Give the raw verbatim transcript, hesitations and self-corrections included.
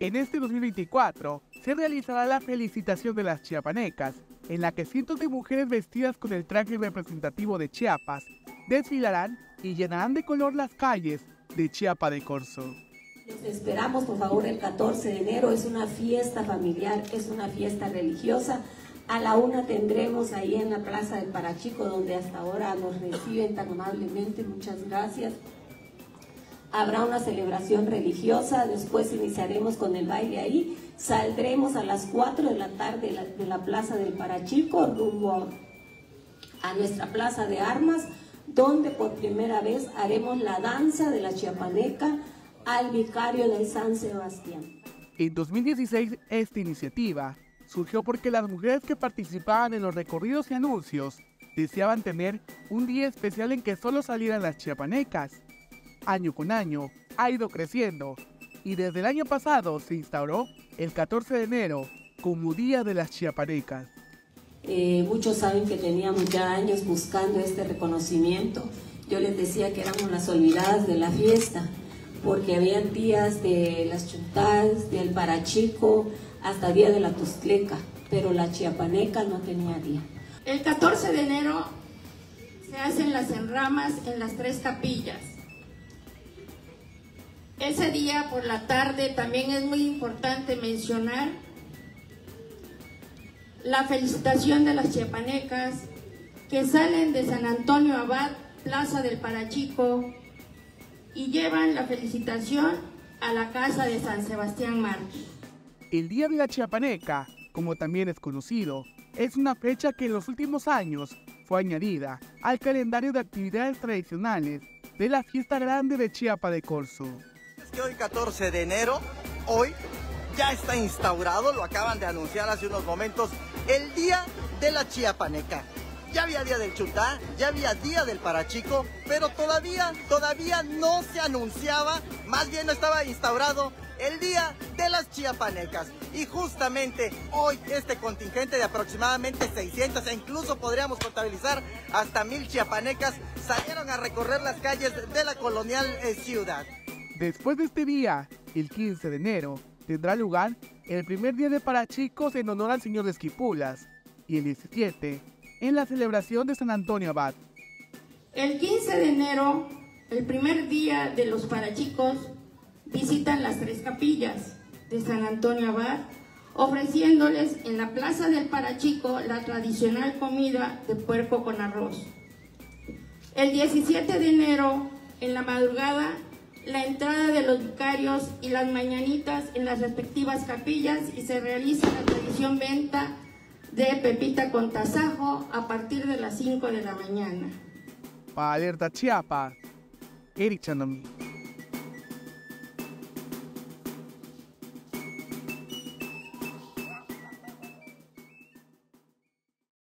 En este dos mil veinticuatro se realizará la felicitación de las chiapanecas, en la que cientos de mujeres vestidas con el traje representativo de Chiapas desfilarán y llenarán de color las calles de Chiapa de Corzo. Les esperamos, por favor, el catorce de enero. Es una fiesta familiar, es una fiesta religiosa. A la una tendremos ahí en la Plaza del Parachico, donde hasta ahora nos reciben tan amablemente. Muchas gracias. Habrá una celebración religiosa, después iniciaremos con el baile ahí. Saldremos a las cuatro de la tarde de la, de la Plaza del Parachico rumbo a nuestra Plaza de Armas, donde por primera vez haremos la danza de la chiapaneca al vicario de San Sebastián. En dos mil dieciséis esta iniciativa surgió porque las mujeres que participaban en los recorridos y anuncios deseaban tener un día especial en que solo salieran las chiapanecas. Año con año ha ido creciendo y desde el año pasado se instauró el catorce de enero como Día de las Chiapanecas. Eh, muchos saben que teníamos ya años buscando este reconocimiento. Yo les decía que éramos las olvidadas de la fiesta, porque había días de las chuntas, del Parachico, hasta día de la Tustleca, pero la chiapaneca no tenía día. El catorce de enero se hacen las enramas en las tres capillas. Ese día por la tarde también es muy importante mencionar la felicitación de las chiapanecas que salen de San Antonio Abad, Plaza del Parachico, y llevan la felicitación a la casa de San Sebastián Mártir. El Día de la Chiapaneca, como también es conocido, es una fecha que en los últimos años fue añadida al calendario de actividades tradicionales de la fiesta grande de Chiapa de Corzo. Es que hoy catorce de enero, hoy ya está instaurado, lo acaban de anunciar hace unos momentos, el Día de la Chiapaneca. Ya había Día del Chutá, ya había Día del Parachico, pero todavía, todavía no se anunciaba, más bien no estaba instaurado el Día de las Chiapanecas. Y justamente hoy este contingente de aproximadamente seiscientas, e incluso podríamos contabilizar hasta mil chiapanecas, salieron a recorrer las calles de la colonial eh, ciudad. Después de este día, el quince de enero, tendrá lugar el primer día de Parachicos en honor al Señor de Esquipulas, y el diecisiete, en la celebración de San Antonio Abad. El quince de enero, el primer día de los Parachicos, visitan las tres capillas de San Antonio Abad, ofreciéndoles en la Plaza del Parachico la tradicional comida de puerco con arroz. El diecisiete de enero, en la madrugada, la entrada de los vicarios y las mañanitas en las respectivas capillas, y se realiza la tradición venta de pepita con tasajo a partir de las cinco de la mañana. Para Alerta Chiapa, Eric Chandomí.